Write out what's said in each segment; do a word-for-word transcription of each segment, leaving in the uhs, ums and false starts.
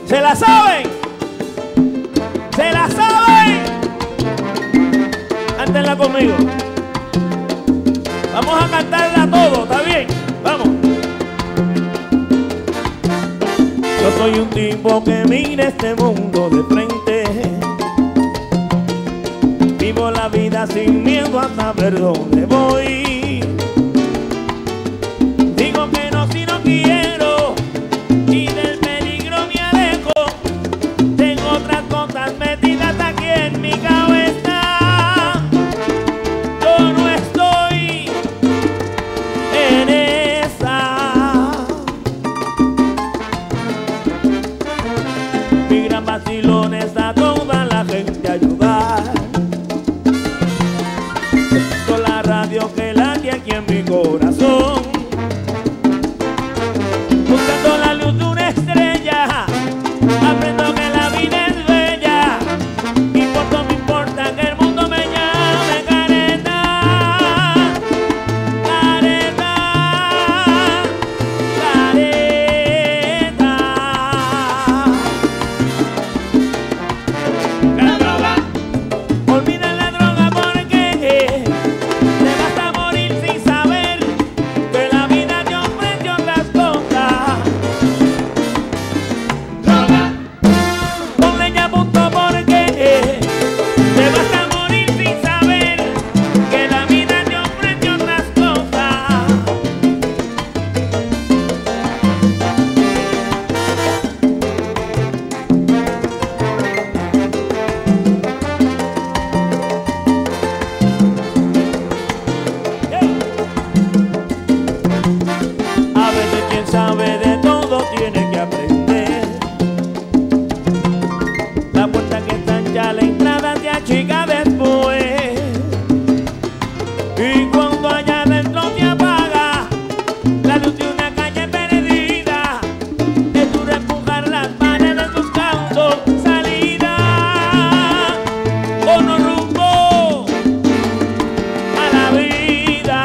¿Se la saben? ¿Se la saben? Cántenla conmigo. Vamos a cantarla todo, ¿está bien? Vamos. Yo soy un tipo que mira este mundo de frente. Vivo la vida sin miedo a saber dónde voy. Digo que no si no quiero y del peligro me alejo. Tengo otras cosas metidas aquí en mi cabeza. Yo no estoy en esa. Mi gran vacilón es a toda la gente ayudar. Con la radio que late aquí en mi corazón, buscando la luz de una estrella, aprendo que la vida es bella. Y poco me importa que el mundo me llame careta, careta, careta. La droga, olvida la droga porque te vas a morir sin saber que la vida te ofrece otras cosas. Droga, ponle ya punto porque te vas a morir sin saber que la vida te ofrece otras cosas. A veces quien sabe de todo tiene que aprender. La puerta que está ancha, la entrada te achica después. Y cuando allá adentro te apaga la luz de una calle perdida, es duro empujar las paredes buscando salida o no rumbo a la vida.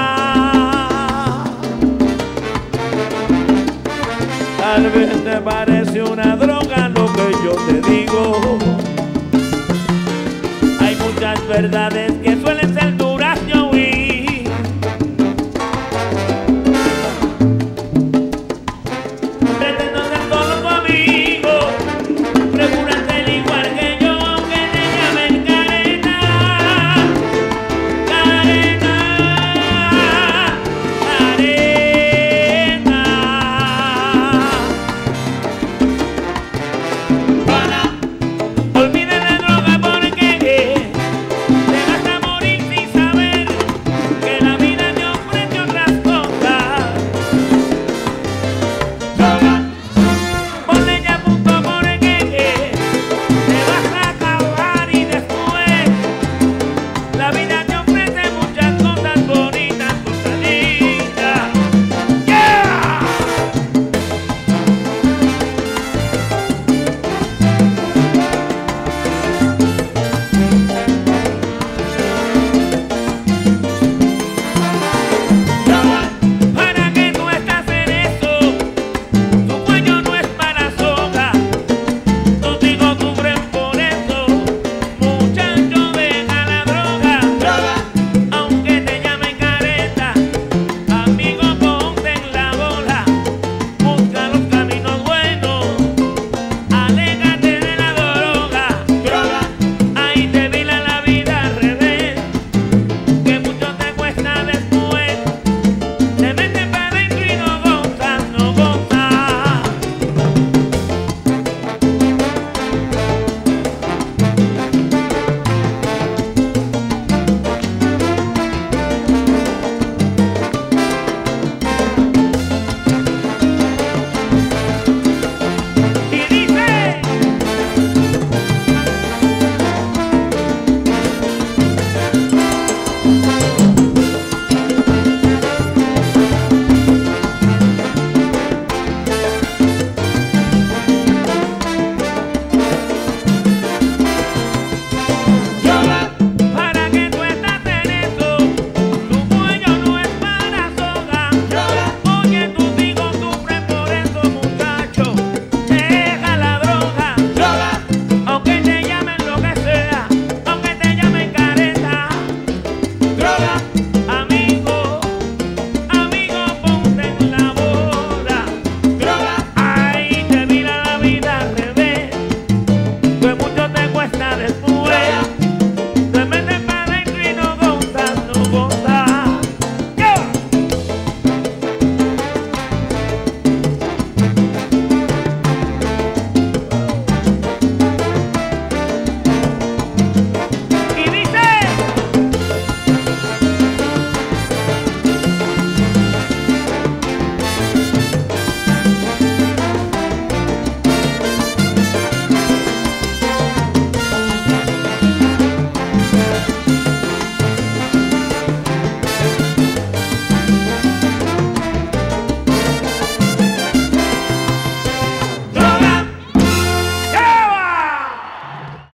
Tal vez te parece una droga lo que yo te digo. Hay muchas verdades que suenan